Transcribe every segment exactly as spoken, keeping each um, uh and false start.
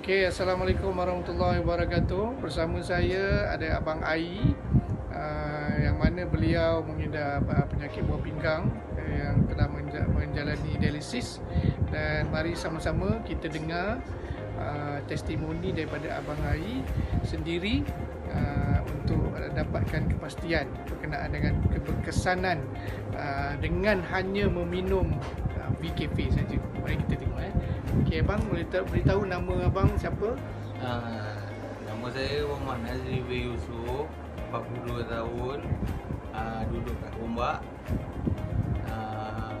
Okey, Assalamualaikum warahmatullahi wabarakatuh. Bersama saya ada Abang Ai, uh, yang mana beliau mengidap uh, penyakit buah pinggang uh, yang telah menja menjalani dialisis. Dan mari sama-sama kita dengar uh, testimoni daripada Abang Ai sendiri uh, untuk dapatkan kepastian berkenaan dengan keberkesanan uh, dengan hanya meminum uh, V K V saja. Mari kita tengok eh. Okey, abang boleh beritahu nama abang siapa? Uh, nama saya Muhammad Nazri bin Yusuf, empat puluh dua tahun, uh, duduk kat Gombak. Uh,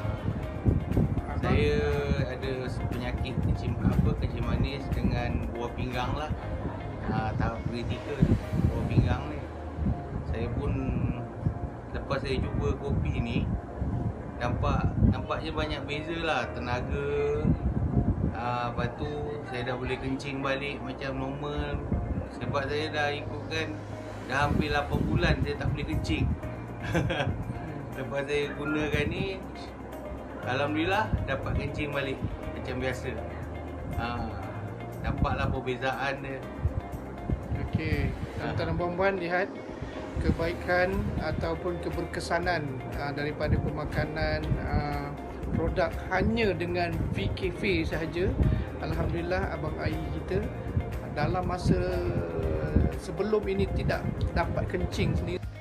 saya ada penyakit kencing apa kencing manis dengan buah pinggang lah. Uh, tahap kritikal buah pinggang ni. Saya pun lepas saya cuba kopi ni, nampak nampaknya banyak beza lah tenaga. Uh, lepas tu saya dah boleh kencing balik macam normal. Sebab saya dah ikutkan dah hampir lapan bulan saya tak boleh kencing. Lepas saya gunakan ni, alhamdulillah dapat kencing balik macam biasa. uh, Nampaklah perbezaan dia. Okey, tuan-tuan dan puan-puan, lihat kebaikan ataupun keberkesanan uh, daripada pemakanan uh, produk hanya dengan V K V sahaja. Alhamdulillah Abang Ai kita dalam masa sebelum ini tidak dapat kencing sendiri.